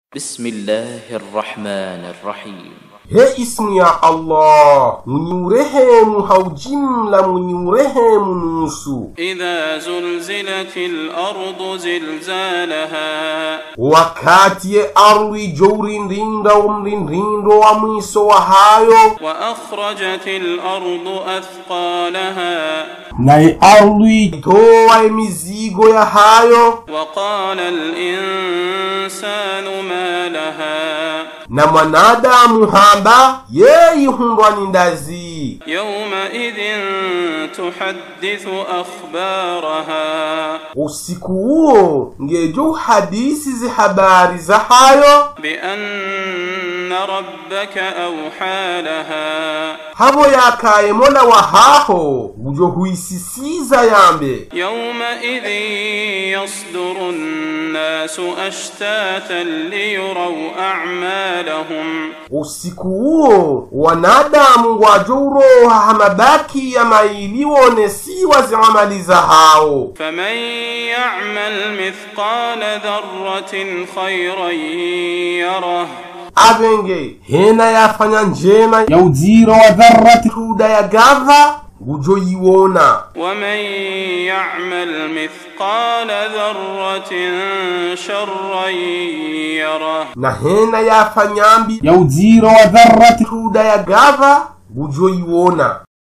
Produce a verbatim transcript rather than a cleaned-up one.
بسم الله الرحمن الرحيم. He ismu ya Allah, mwenye urehemu haujimla, mwenye urehemu nusu. Idha zulzilatil ardu zilzalaha, wakati ye ardhi jourindinda umrindindo wa mwiso wa hayo. Wa akhrajatil ardu athqalaha, na ye ardhi toa mizigo ya hayo. Wa qala al insanu ma laha, na mwanadamu hamba yeye hundwa nindazi. Yawma idhin tuhaddithu akhbaraha, usiku huo ngejo hadisi zi habari za hayo. Bi anna rabbaka awha laha, habo yakaye mola wa haho ujo huisisiza yambe. Yawma idhin yasduru an-nasu ashtatan liyuraw a'malahum, usiku huo wanadamu wajuroha hamabaki ya maili wonesiwa ziamali za hao. Faman ya'mal mithqala dharratin khayran yarah, abenge hena yafanya njema ya ujiro wa dharrati huda ya gava ujo yiwona. Waman ya'mal mithqala dharratin sharran yarah, na hena yafanyambi ya ujiro wa dharrati huda ya gava ujo yiwona.